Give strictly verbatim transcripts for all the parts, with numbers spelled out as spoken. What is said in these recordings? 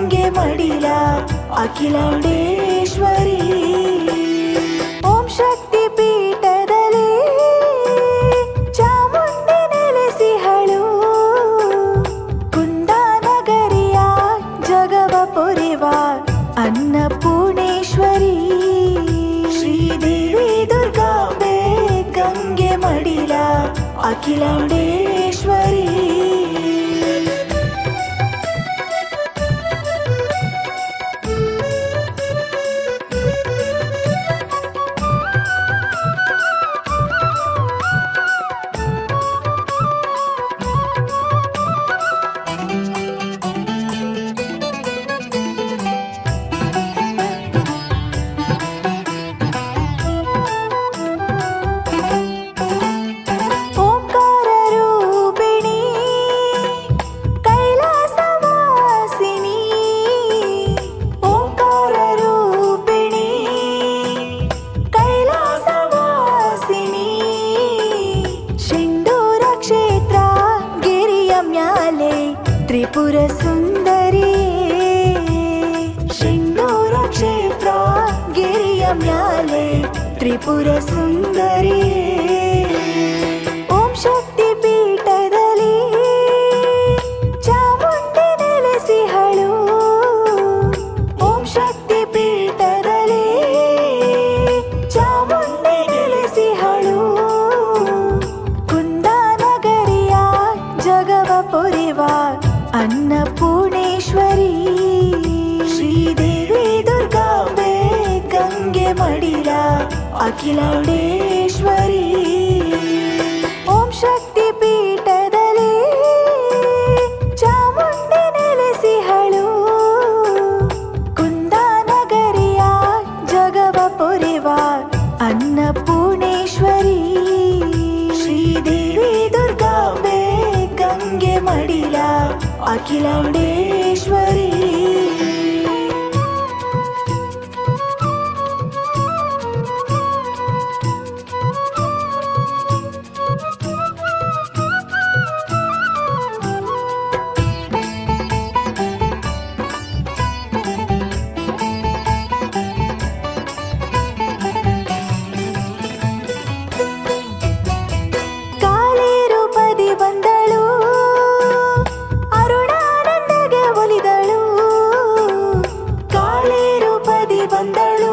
ಗಂಗೆ ಮಡಿಲ ಅಖಿಲಾಂಡೇಶ್ವರಿ. ಓಂ ಶಕ್ತಿ ಪೀಠದಲ್ಲಿ ಚಾಮುಂಡಿ ನೆಲೆಸಿಹಳು, ಕುಂದಾನಗರಿಯ ಜಗವ ಪೊರೆವ ಅನ್ನಪೂರ್ಣೇಶ್ವರಿ. ಶ್ರೀದೇವಿ ದುರ್ಗಾಂಬೆ ಗಂಗೆ ಮಡಿಲ ಅಖಿಲಾಂಡೇಶ್ವರಿ. ತ್ರಿಪುರ ಸುಂದರಿ ಸಿಂಧೂರ ಕ್ಷೇತ್ರ ಗಿರಿಯ ಮ್ಯಾಲೆ ತ್ರಿಪುರ ಸುಂದರಿ. ಓಂ ಶಕ್ತಿ ಪೀಠದಲ್ಲಿ ಚಾಮುಂಡಿ ನೆಲೆಸಿಹಳು, ಓಂ ಶಕ್ತಿ ಪೀಠದಲ್ಲಿ ಚಾಮುಂಡಿ ನೆಲೆಸಿಹಳು, ಕುಂದಾನಗರಿಯ ಜಗವ ಪೊರೆವ ಅನ್ನಪೂರ್ಣೇಶ್ವರಿ. ಶ್ರೀದೇವಿ ದುರ್ಗಾಂಬೆ ಗಂಗೆ ಮಡಿಲ ಅಖಿಲಾಂಡೇಶ್ವರಿ. ಓಂ ಶಕ್ತಿ ಪೀಠದಲ್ಲಿ ಚಾಮುಂಡಿ ನೆಲೆಸಿಹಳು, ಕುಂದಾನಗರಿಯ ಜಗವ ಪೊರೆವ ಅನ್ನಪೂರ್ಣೇಶ್ವರಿ. ಶ್ರೀದೇವಿ ದುರ್ಗಾಂಬೆ ಗಂಗೆ ಮಡಿಲ ಅಖಿಲಾಂಡೇಶ್ವರಿ. ಕಾಳಿ ರೂಪದಿ ಬಂದಳು, ಅರುಣಾನಂದಗೆ ಒಲಿದಳು. ಕಾಳಿ ರೂಪದಿ ಬಂದಳು,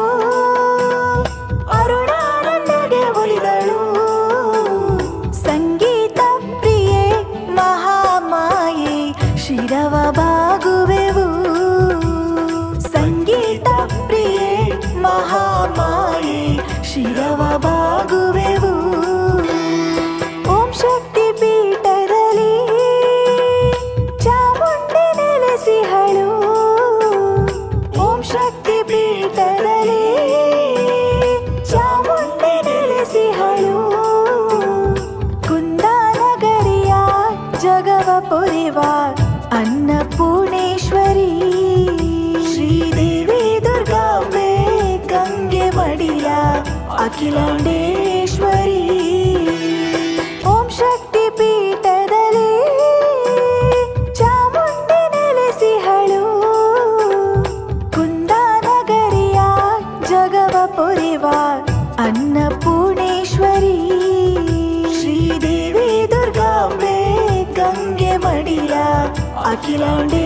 ಅರುಣಾನಂದಗೆ ಒಲಿದಳು. ಸಂಗೀತ ಪ್ರಿಯೆ ಮಹಾಮಾಯೆ ಶಿರವ ಬಾಗುವೆವು, ಸಂಗೀತ ಪ್ರಿಯೆ ಮಹಾಮಾಯೆ ಶಿರವ ಬಾಗುವೆವು. ಓಂ ಶಕ್ತಿ ಪೀಠದಲ್ಲಿ ಚಾಮುಂಡಿ ನೆಲೆಸಿಹಳು, ಓಂ ಶಕ್ತಿ ಪೀಠದಲ್ಲಿ ಚಾಮುಂಡಿ ನೆಲೆಸಿಹಳು, ಕುಂದಾನಗರಿಯ ಜಗವ ಪೊರೆವ ಅನ್ನಪೂರ್ಣೇಶ್ವರಿ. ಶ್ರೀದೇವಿ ದುರ್ಗಾಂಬೆ ಗಂಗೆ ಮಡಿಲ ಅಖಿಲಾಂಡೇಶ್ವರಿ. ಓಂ ಶಕ್ತಿ ಪೀಠದಲ್ಲಿ ಚಾಮುಂಡಿ ನೆಲೆಸಿಹಳು, ಕುಂದಾನಗರಿಯ ಜಗವ ಪೊರೆವ ಅನ್ನಪೂರ್ಣೇಶ್ವರಿ. ಶ್ರೀದೇವಿ ದುರ್ಗಾಂಬೆ ಗಂಗೆ ಮಡಿಲ ಅಖಿಲಾಂಡೇಶ್ವರಿ.